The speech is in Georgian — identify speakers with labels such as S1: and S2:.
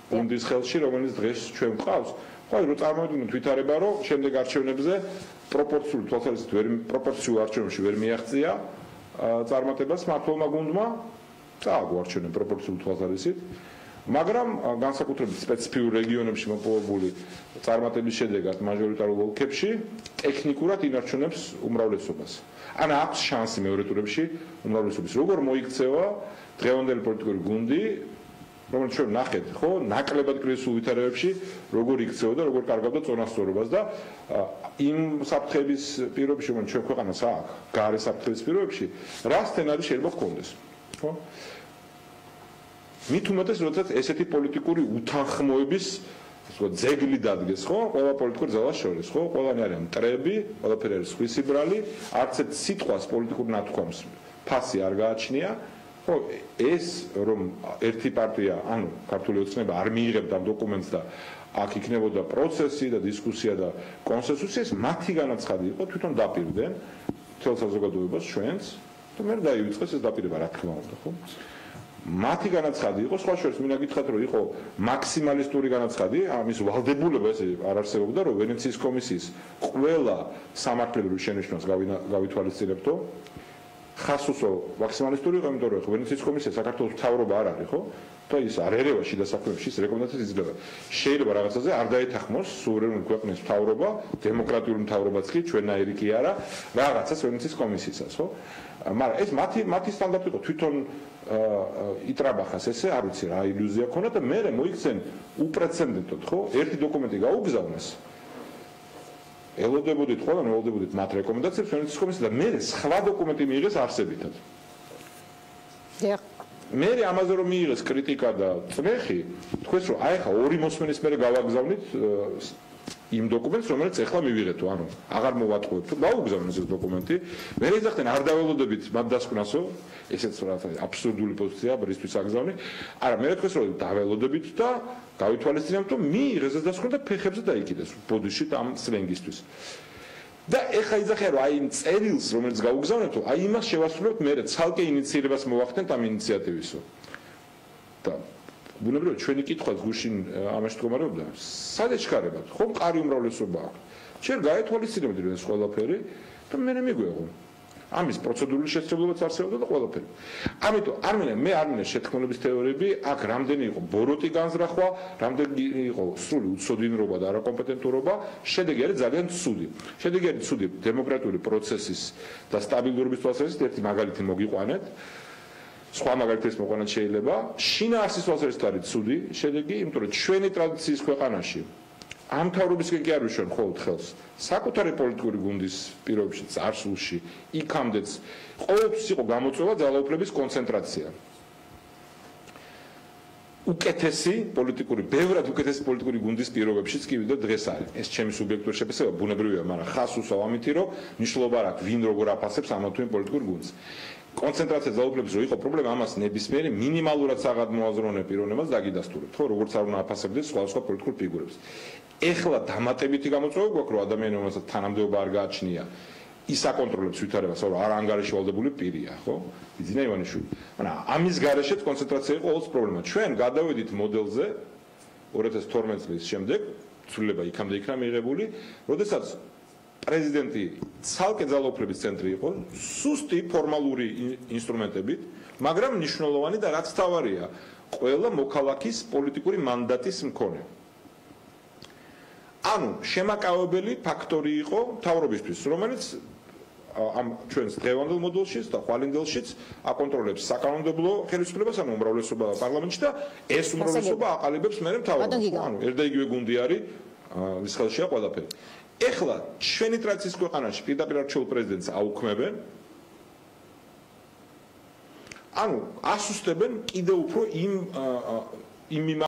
S1: გუნდის ხელში, რომელიც დღეს ჩვენ გვყავს. ხო, რომ წარმოვიდგინოთ ვითარება, რომ შემდეგ არჩევნებზე პროპორციულ თვალსაზრისით პროპორციულ არჩევნებში ვერ მიაღწია წარმატებას მმართველმა გუნდმა, წააგვარჩენენ პროპორციულ თვალსაზრისით. მაგრამ განსაკუთრებით სპეციფიურ რეგიონებში მოპოვებული წარმატების შედეგად მაჟორიტარულ ოლქებში ტექნიკურად ინარჩუნებს უმრავლესობას. ან აქვს შანსი მეორე ტურებში უმრავლესობის. როგორ მოიქცევა დღევანდელი პოლიტიკური გუნდი, რომელიც ჩვენ ნახეთ, ხო, ნაკლებად კრიზისულ ვითარებებში, როგორ იქცეოდა, როგორ კარგავდა წონასწორობას და იმ საფრთხების პირობებში, რომ ჩვენ ქვეყანას აქვს, გარე საფრთხების პირობებში, რა სცენარი შეიძლება ჰქონდეს, ხო? მით უმეტეს, როდესაც ესეთი პოლიტიკური უთანხმოების ძეგლი დადგეს, ხო, ყველა პოლიტიკურ ძალას შორის, ხო, ყველანი არიან მტრები, ყველაფერი არის სხვისი ბრალი, არც ერთ სიტყვას პოლიტიკურ ნათქვამს ფასი არ გააჩნია. ხო, ეს რომ ერთი პარტია, ანუ ქართული ოცნება არ მიიღებდა ამ დოკუმენტს და აქ იქნებოდა პროცესი და დისკუსია და კონსენსუსი, ეს მათი განაცხადი იყო, თვითონ დაპირდნენ მთელ საზოგადოებას ჩვენს და მე დაივიწყეს ეს დაპირება, რა თქმა უნდა, ხო? მათი განაცხადი იყო, სხვა შორის მინდა გითხრათ, რომ იყო მაქსიმალისტური განაცხადი, ამის ვალდებულება ესე არ არსებობდა, რომ ვენეციის კომისიის ყველა სამართლებრივ შენიშვნას გავითვალისწინებდო. ხასუსო მაქსიმალისტური იყო, იმიტომ რომ ვენეციის კომისია საქართველოს მთავრობა არ არის, ხო? და ის არ ერევა შიდა საქმეებში, ის რეკომენდაციას იძლევა. შეიძლება რაღაცაზე არ დაეთანხმოს სუვერენული ქვეყნის მთავრობა, დემოკრატიული მთავრობაც კი, ჩვენნაირი კი არა, რაღაცას ვენეციის კომისიისას, ხო? მაგრამ ეს მათი სტანდარტი იყო, თვითონ იტრაბახას ესე, არ ვიცი რა ილუზია ქონდა და მე მოიქცენ უპრეცედენტოდ, ხო? ერთი დოკუმენტი გაუგზავნეს. ელოდებოდით ყველანი, ელოდებოდით მათ რეკომენდაციებს ვენეციის კომისიას და მე სხვა დოკუმენტი მიიღეს არსებითად. მე ამაზე რომ მიიღეს კრიტიკა და წნეხი, თქვენს რომ აი ხა ორი მოსმენის მერე გავაგზავნით იმ დოკუმენტს, რომელიც ეხლა მივიღეთო, ანუ აღარ მოვატყუებთ, გაუგზავნეს ეს დოკუმენტი. მე ეძახდნენ არ დაველოდებით მათ დასკვნასო, ესეც რა აბსურდული პოზიცია რისთვის აგზავნი. არა, მე თქვენს რომ დაველოდებით და გავითვალისწინებთ, რომ მიიღეს ეს დასკვნა და ფეხებზე დაიკიდეს ბოდიში ამ სლენგისთვის. და ეხა იძახიან რომ აი იმ წერილს რომელიც გაუგზავნეთო, აი იმას შევასრულებთ მე ცალკე ინიციირებას მოვახდენთ ამ ინიციატივისო. და ბუნებრივია ჩვენი კითხვა გუშინ ამაში მდგომარეობდა, სად ეჩქარებათ? ხო, მყარი უმრავლესობა აქვს. ჩვენ გაეთვალისწინებთ ეს ყველაფერი და მე მიგვეღო. ამის პროცედურული შესაძლებლობაც არსებობდა და ყველაფერი. ამიტომ მე არ მინდა შეთქმულების თეორიები, აქ რამდენი იყო ბოროტი განზრახვა, რამდენი იყო სრული უცოდინრობა და არაკომპეტენტურობა, შედეგი არის ძალიან ცუდი. შედეგი არის ცუდი დემოკრატიული პროცესის და სტაბილურობის თვალსაზრისით, ერთი მაგალითი მოგიყვანეთ. სხვა მაგალითის მოყვანა შეიძლება. შინაარსის თვალსაზრისით არის ცუდი შედეგი, იმიტომ რომ ჩვენი ტრადიციის ქვეყანაში ამ მთავრობისკენ კი არ ვიშვენ მხოლოდ ხელს. საკუთარი პოლიტიკური გუნდის პირობებში, წარსულში, იქამდეც ყოველთვის იყო გამოწვევა ძალაუფლების კონცენტრაცია. უკეთესი პოლიტიკური, ბევრად უკეთესი პოლიტიკური გუნდის პირობებშიც კი ვიდრე დღეს არის. ეს ჩემი სუბიექტური შეფასება, ბუნებრივია, მაგრამ ხას უსავა ამითი, რომ მნიშვნელობა არ აქვს ვინ როგორ აფასებს ამ თუ იმ პოლიტიკურ გუნდს. კონცენტრაცია ძალაუფლების რო იყო პრობლემა, ამას ნებისმიერი მინიმალურად საღადმოაზროვნე პიროვნებას დაგიდასტურებთ, ხო, როგორც არ უნდა აფასებდეს სხვადასხვა პოლიტიკურ ფიგურებს. ეხლა დამატებითი გამოწვევა გვაქვს, რომ ადამიანი, რომელსაც თანამდებობა არ გააჩნია, ის აკონტროლებს ვითარებას, რომ არ ანგარიში ვალდებული პირია, ხო? იძინა ივანიშვილი. მაგრამ ამის გარეშეც კონცენტრაცია იყო ყოველთვის პრობლემა. ჩვენ გადავედით მოდელზე 2012 წლის შემდეგ, ცვლილება იქამდე იქნა მიღებული, როდესაც პრეზიდენტი ცალკე ძალაუფლების ცენტრი იყო, სუსტი ფორმალური ინსტრუმენტებით, მაგრამ მნიშვნელოვანი და რაც თავარია, ყველა მოქალაქის პოლიტიკური მანდატის მქონე. ანუ შემაკავებელი ფაქტორი იყო მთავრობისთვის, რომელიც ამ ჩვენს დღევანდელ მოდელშიც და ხვალინდელშიც აკონტროლებს საკანონმდებლო ხელისუფლებას, ანუ უმრავლესობა პარლამენტში და ეს უმრავლესობა აყალიბებს მერე მთავრობას. ანუ ერთ და იგივე გუნდი არის, ვის ხელშია ყველაფერი. ეხლა ჩვენი ტრადიციის ქვეყანაში პირდაპირ არჩეულ პრეზიდენტს აუქმებენ, ანუ ასუსტებენ კიდევ უფრო იმ